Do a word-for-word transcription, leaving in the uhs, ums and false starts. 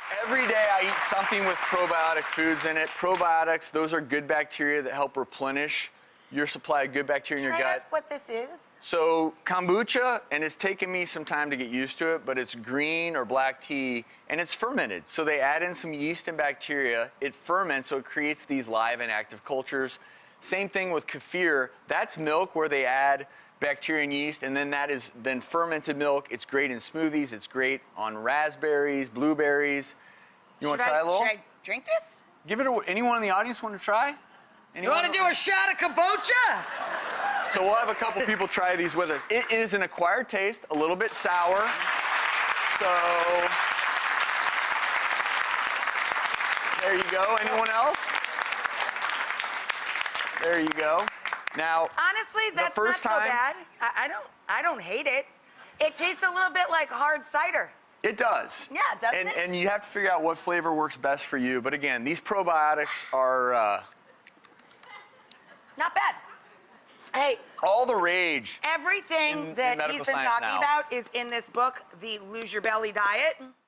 Every day I eat something with probiotic foods in it. Probiotics, those are good bacteria that help replenish your supply of good bacteria in Can your I gut. ask what this is? So kombucha, and it's taken me some time to get used to it, but it's green or black tea, and it's fermented. So they add in some yeast and bacteria. It ferments, so it creates these live and active cultures. Same thing with kefir. That's milk where they add bacteria and yeast, and then that is then fermented milk. It's great in smoothies. It's great on raspberries, blueberries. You want to try I, a little? Should I drink this? Give it a, anyone in the audience want to try? You want to do a shot of kombucha? So we'll have a couple people try these with us. It is an acquired taste, a little bit sour. So there you go. Anyone else? There you go. Now, honestly, that's the first not so time, bad. I, I don't, I don't hate it. It tastes a little bit like hard cider. It does. Yeah, doesn't and, it? And you have to figure out what flavor works best for you. But again, these probiotics are uh, not bad. Hey, all the rage. Everything in, that in he's been science talking now. about is in this book, The Lose Your Belly Diet.